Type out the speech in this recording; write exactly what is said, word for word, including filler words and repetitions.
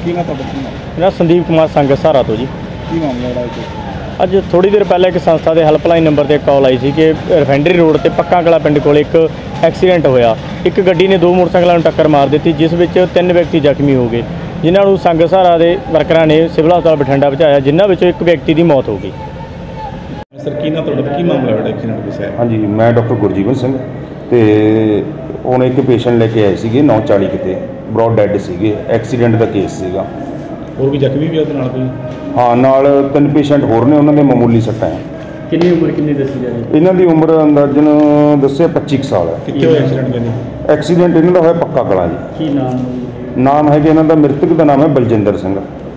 ਕੀ ਨਾ ਤੁਹਾਡਾ ਕੀ ਨਾਮ? मेरा संदीप कुमार संग सहारा तो जी। ਕੀ ਮਾਮਲਾ ਜਿਹੜਾ ਇੱਥੇ? ਅੱਜ ਥੋੜੀ ਦੇਰ ਪਹਿਲਾਂ ਇੱਕ ਸੰਸਥਾ ਦੇ ਹੈਲਪਲਾਈਨ ਨੰਬਰ ਤੇ ਕਾਲ ਆਈ ਸੀ ਕਿ ਰਿਫਾਈਨਰੀ ਰੋਡ ਤੇ ਪੱਕਾ ਕਲਾ ਪਿੰਡ ਕੋਲ ਇੱਕ ਐਕਸੀਡੈਂਟ ਹੋਇਆ। ਇੱਕ ਗੱਡੀ ਨੇ ਦੋ ਮੋਟਰਸਾਈਕਲਾਂ ਨੂੰ ਟੱਕਰ ਮਾਰ ਦਿੱਤੀ, ਜਿਸ ਵਿੱਚ ਤਿੰਨ ਵਿਅਕਤੀ ਜ਼ਖਮੀ ਹੋ ਗਏ, ਜਿਨ੍ਹਾਂ ਨੂੰ ਸੰਗ ਸਹਾਰਾ ਦੇ ਵਰਕਰਾਂ ਨੇ ਸਿਵਲ ਹਸਪਤਾਲ ਬਠਿੰਡਾ ਪਹੁੰਚਾਇਆ, ਜਿਨ੍ਹਾਂ ਵਿੱਚੋਂ ਇੱਕ ਵਿਅਕਤੀ ਦੀ ਮੌਤ ਹੋ ਗਈ। ਸਰ ਕੀ ਨਾ ਤੁਹਾਡਾ ਕੀ ਮਾਮਲਾ ਜਿਹੜਾ ਐਕਸੀਡੈਂਟ ਹੋਇਆ ਹੈ? ਹਾਂਜੀ, ਮੈਂ ਡਾਕਟਰ ਗੁਰਜੀਵਨ ਸਿੰਘ ਤੇ ਹੁਣ ਇੱਕ ਪੇਸ਼ੈਂਟ ਲੈ ਕੇ ਆਏ ਸੀਗੇ ਨੌ ਚਾਲੀ ਕਿਤੇ ਬ੍ਰੌਡ ਡੈਡ ਸੀਗੇ, ਐਕਸੀਡੈਂਟ ਦਾ ਕੇਸ ਸੀਗਾ। ਹੋਰ ਵੀ ਜ਼ਖਮੀ ਵੀ ਉਹਦੇ ਨਾਲ ਕੋਈ? ਹਾਂ, ਨਾਲ ਤਿੰਨ ਪੇਸ਼ੈਂਟ ਹੋਰ ਨੇ, ਉਹਨਾਂ ਦੇ ਮਾਮੂਲੀ ਸੱਟਾਂ ਹੈ। ਕਿੰਨੀ ਉਮਰ ਕਿੰਨੀ ਦੱਸੀ ਜਾ ਰਹੀ? ਇਹਨਾਂ ਦੀ ਉਮਰ ਅੰਦਾਜ਼ਨ ਦੱਸਿਆ ਪੱਚੀ ਕੁ ਸਾਲ ਹੈ। ਕਿੱਥੇ ਹੋਇਆ ਐਕਸੀਡੈਂਟ ਕਹਿੰਦੇ? ਐਕਸੀਡੈਂਟ ਇਹਨਾਂ ਦਾ ਹੋਇਆ ਪੱਕਾ ਕਲਾਂ ਜੀ। ਕੀ ਨਾਮ? ਨਾਮ ਹੈ ਕਿ ਇਹਨਾਂ ਦਾ ਮ੍ਰਿਤਕ ਦਾ ਨਾਮ ਹੈ ਬਲਜਿੰਦਰ ਸਿੰਘ।